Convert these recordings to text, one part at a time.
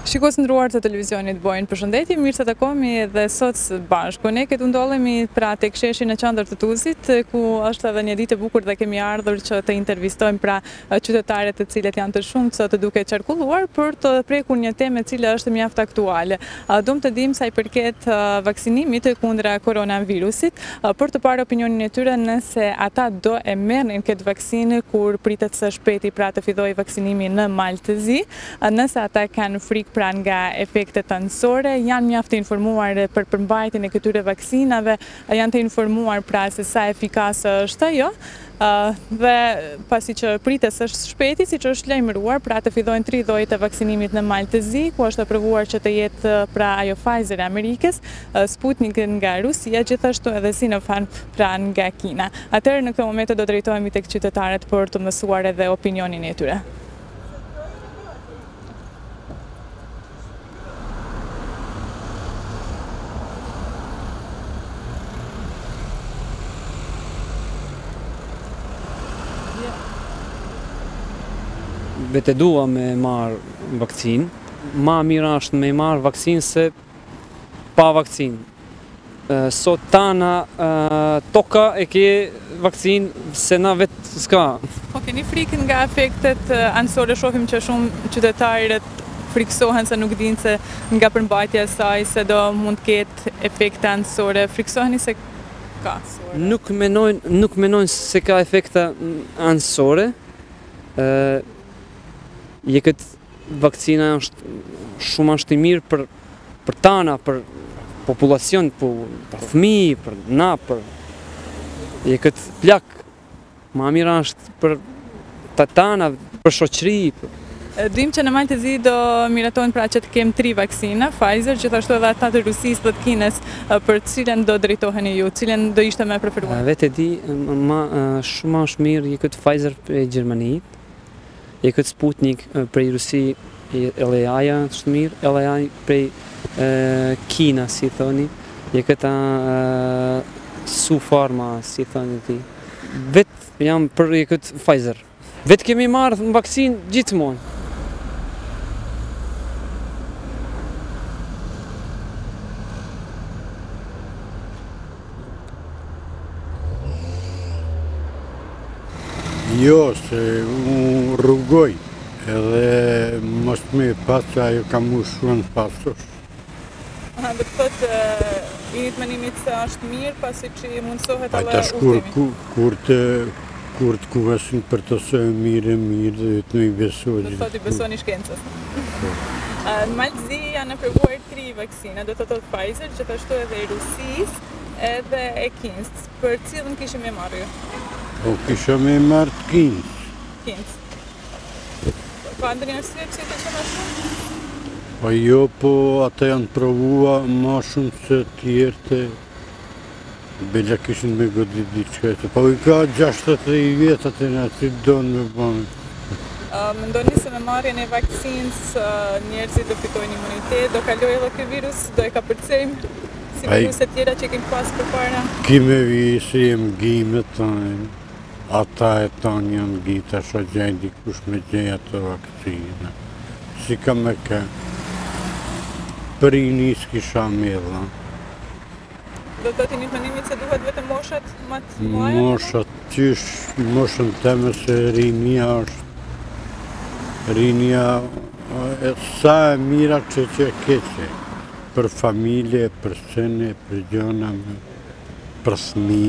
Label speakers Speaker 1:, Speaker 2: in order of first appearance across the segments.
Speaker 1: Shikues ndruar të televizionit bojnë përshëndetje, mirë se takohemi edhe sot së bashku. Ne këtu ndodhemi pra tek sheshi në qendër të Tuzit, ku është edhe një ditë e bukur dhe kemi ardhur që të intervistojmë pra qytetarët të cilët janë të shumtë të duke qarkulluar për të prekur një temë e cila është mjaft aktuale. Duam të dimë sa i përket vaksinimit kundra koronavirusit, për të parë opinionin e tyre nëse ata do e merrnin këtë vaksinë kur pritet së shpejti pra të fillojë vaksinimi në Maltëzi, nëse ata kanë frikë pra nga efektet anësore, janë mjaft të informuar për përmbajtjen e këtyre vaksinave, janë të informuar pra se sa efikase është ajo, dhe pasi që pritet së shpejti, siç është lajmëruar, pra të fillojnë 3 llojet e vaksinimit në Maltëzi, ku është aprovuar që të jetë pra ajo Pfizer e Amerikës, Sputnik nga Rusia, gjithashtu edhe Sinopharm pra nga Kina. Atëherë në këtë moment do drejtohemi tek qytetarët për të mësuar edhe opinionin e tyre.
Speaker 2: Vete dua me marë vakcinë, ma mirë është me marë vakcinë se pa vakcinë. Sot tana toka e ke vakcinë se na vetë s'ka.
Speaker 1: Po keni frikë nga efektet anësore, shohim që shumë qytetarët friksohen se nuk dinë se nga përmbajtja e saj se do mund të ketë efekte anësore. Friksoheni se ka?
Speaker 2: Nuk menojnë se ka efekte anësore. Këtë vakcina është shumë i mirë për tana, për populacion, për fëmijë, për na, këtë plak. Ma mirë është për tana, për shoqëri.
Speaker 1: Dim që në Maltëzi do miratohen pra që të kem 3 vaksina, Pfizer, gjithashtu edhe ata të Rusisë dhe të Kinës, për cilën do drejtoheni ju, cilën do ishte më preferuar?
Speaker 2: Vetë di, shumë është mirë këtë Pfizer për Gjermanit, këtë Sputnik prej Rusi, LA-ja është mirë, LA prej Kina, si thoni, këtë Sinopharm, si thoni ti. Vetë jam për këtë Pfizer. Vetë kemi marrë në vaksinë gjithmonë.
Speaker 3: Jo, se unë rrugoj, edhe mos me pas që ajo ka mu shumë pasosh.
Speaker 1: Dhe të thotë, i të menimit se është mirë, pasi që i mundësohet edhe
Speaker 3: tash kur të kuvesin për të se mirë, dhe të me i besoj.
Speaker 1: Dhe të thotë i besoni shkencës. Në Maltëzi janë aprovuar 3 vaksina, do të thotë Pfizer, gjithashtu edhe i Rusisë, edhe e Kinës. Për cilën kishim e marrë ju?
Speaker 3: Po kisha me marrë të Kinës.
Speaker 1: Kinës. Pa ndër një arsye pse të që ma shumë?
Speaker 3: Po jo, po ata janë provua ma shumë se tjertë. Bella kishin me godit diçka. Po i ka 60 vjetat e nga si donë me banë.
Speaker 1: Mendoni se me marrjen e vaksinës njerëzit do fitojnë imunitet, do kaloj edhe ky virus, do e ka përcejmë si viruset tjera që kemi pas përpara?
Speaker 3: Kime visi e më gjime tajnë. Ata e tanë janë gjita, shë gjejnë dikush me gjeja të vakcinë. Si ka me ka, për i njës kisha me dha.
Speaker 1: Do të një të menimit se duhet vetëm moshat më të muaja?
Speaker 3: Moshat, qysh, moshën teme se rinja është. Rinja, sa e mira që e keqe. Për familje, për sene, për gjona, për thmi.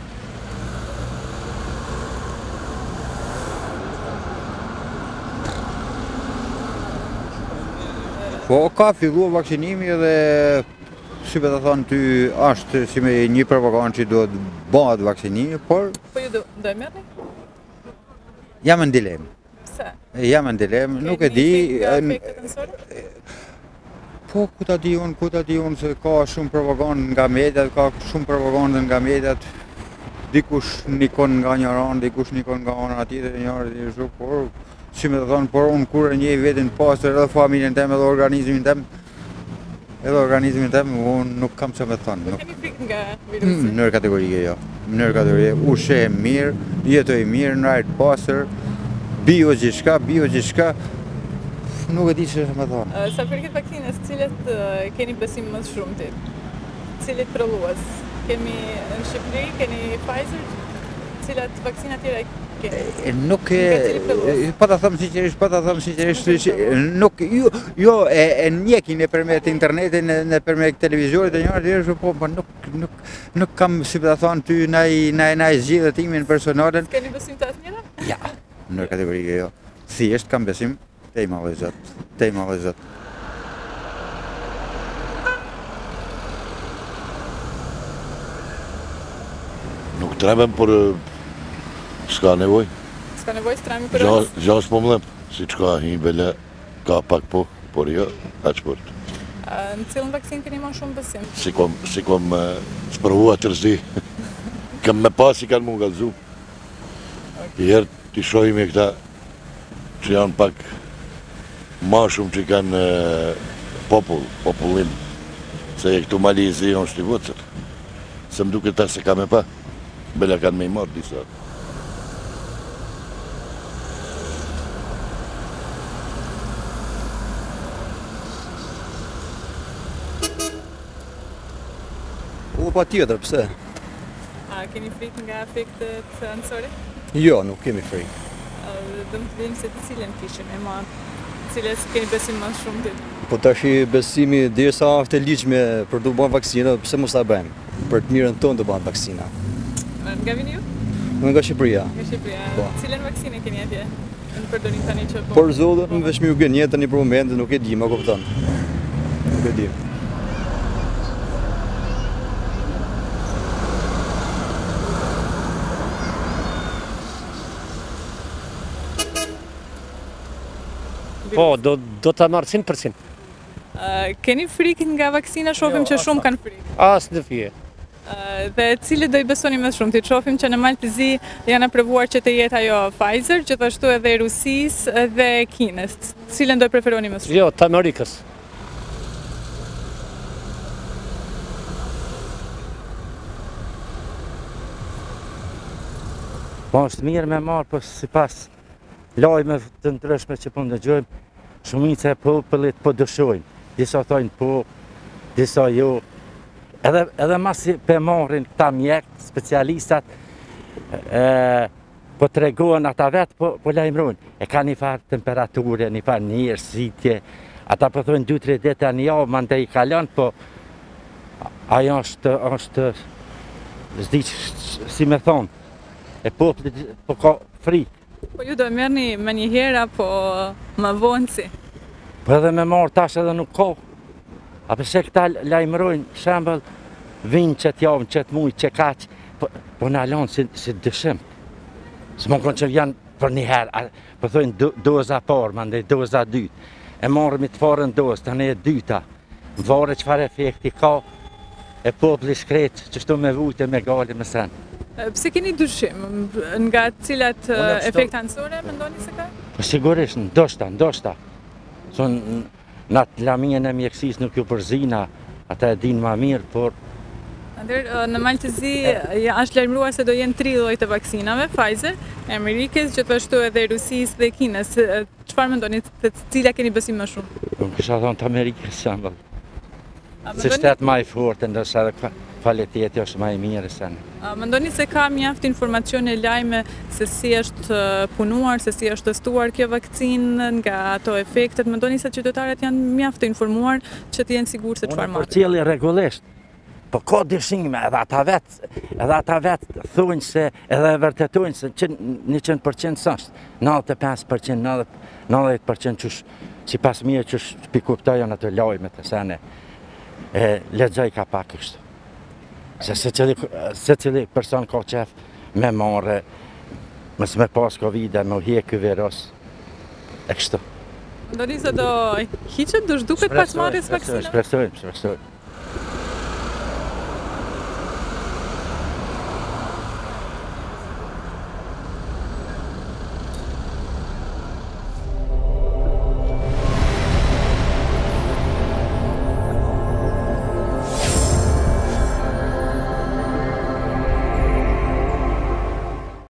Speaker 4: Po, ka fillu vaksinimi dhe, si për të thonë ty, është si me një propagandë që do të bëhet vaksinimi, por...
Speaker 1: Po ju do e merrni?
Speaker 4: Jam në dilemë.
Speaker 1: Pse?
Speaker 4: Jam në dilemë, nuk e di...
Speaker 1: Efektet anësore?
Speaker 4: Po, ku ta di unë se ka shumë propagandë nga mediat, ka shumë propagandë nga mediat, dikush nikon nga një ranë, dikush nikon nga ana tjetër, njërë, por... Si me të thonë, por unë kur e njej vetin pasër edhe familjen tem edhe organizmin tem, unë nuk kam që me të thonë.
Speaker 1: Kemi frikë nga virusi?
Speaker 4: Mënyrë kategorike, jo. Mënyrë kategorike, ushem mirë, jetoj mirë, në rajtë pasër, bio gjithshka, nuk e di që më thonë.
Speaker 1: Sa përket vaksinës, cilet keni besim më shumë ti? Cilit prollues? Kemi në Shqipëri, keni Pfizer, cilat vaksina tjera keni?
Speaker 4: Nuk po ta them sinqerisht, nuk jo e ndjekin nëpërmjet internetit, nëpërmjet televizorit e njëra po nuk kam si ta thon ty ndaj zgjidhje timin personalen.
Speaker 1: Keni besim të asnjëra?
Speaker 4: Ja, në kategori jo. Thjesht kam besim te i madh Zot, te i madh Zot.
Speaker 5: Nuk tremem, por s'ka nevoj.
Speaker 1: S'ka nevoj s'tremi për rast?
Speaker 5: Gjas po mlem, si që ka himbele, ka pak po, por jo, aq për.
Speaker 1: Në cilën vaksin keni ma shumë besim?
Speaker 5: Si kom sprovua tërzdi, kam me pas i kanë mu galzu. I herë t'i shojmë e këta që janë pak ma shumë që kanë popullim, se e këtu Malizi janë shtivotër. Se më duke ta se ka me pa, bela kanë me i marrë disa.
Speaker 6: Pa tjetër, pse?
Speaker 1: A keni frikë nga efektet anësore?
Speaker 6: Jo, nuk kemi frikë.
Speaker 1: Dëmë të vim se të cilën kishin e ma, cilës keni besim më shumë të?
Speaker 6: Po tash besimi derisa është e ligjshme për të bën vaksinë, pse mos ta bëjmë? Për të mirën tonë të bën vaksina.
Speaker 1: Nga vini ju?
Speaker 6: Nga Shqipëria.
Speaker 1: Nga Shqipëria. Cilën vaksinë keni atje? Në përdorim tani që po?
Speaker 6: Por zotë, më veç më gën jetën për momentin, nuk e di, më kupton. Nuk e di.
Speaker 7: Po, do të marrë 100%.
Speaker 1: Keni frikë nga vaksina, shofim që shumë kanë frikë?
Speaker 7: Asë në fije.
Speaker 1: Dhe cili do i besoni më shumë? Ti shofim që në Maltëzi janë aprovuar që të jetë ajo Pfizer, gjithashtu edhe Rusis dhe Kinës. Cilën do i preferoni më shumë?
Speaker 7: Jo, të Amerikës. Po, është mirë me marë, po si pas lajme të ndryshme që po ndëgjojmë, shumica e popullit po dëshojnë. Disa thojnë po, disa jo. Edhe masi pe marrin këta mjekë, specialistat, po të regohen ata vetë, po lajmërojnë. E ka një farë temperaturë, një farë njërë, sitje. Ata po thojnë 2-3 dete një javë, ma ndë i kalon, po ajo është, zdi si me thonë, e popullit po ka frikë.
Speaker 1: Po ju do e merrni me një herë apo më vonë si?
Speaker 7: Po edhe me marrë tash edhe nuk ka. A përse këta lajmërojnë, shembel, vinë qëtë javën, qëtë mujë, që kaqë, po në alonë si dëshim. Së më konë që vjanë për një herë, po thojnë doza parë, ma ndaj doza dytë. E marrëmi të parën dozë, të ne e dyta. Më vare qëfar efekti ka, e populli shkretë, që shtu me vujtë e me gali me senë.
Speaker 1: Pse keni dyshim? Nga cilat efekte anësore mendoni se ka?
Speaker 7: Sigurisht, ndoshta. Në atë lamien e mjekësisë nuk ju përzina, ata e dinë ma mirë, por...
Speaker 1: Në Maltëzi është lajmëruar se do jenë 3 lloj të vaksinave, Pfizer, Amerikës, gjithashtu edhe Rusis dhe Kinës. Çfarë mendoni, të cila keni besim më shumë?
Speaker 7: Unë kisha thonë të Amerikës, shembel. Si shtetë ma i fortë, ndërsa edhe kvaliteti është ma i mirë se në.
Speaker 1: Mendoni se ka mjaft informacione lajme se si është punuar, se si është testuar kjo vakcinë nga ato efektet? Mendoni se qytetarët janë mjaft të informuar që të jenë sigurt se çfarë marrin?
Speaker 7: Unë përcjellje rregullisht, po ka dyshime, edhe ata vetë thonë se edhe vërtetojnë se 100% s'është, 95%, 90% qësh, si pas mirë qësh pikuptojnë ato lajme të sene, lexoj ka pak kështu. Se cili person ka qef me marrë, mësë me pas Covid, me hjek ky virus, e kështu.
Speaker 1: Mendoni se do hiqet, do zhduket pas marrjes vaksinave?
Speaker 7: Shpresojmë.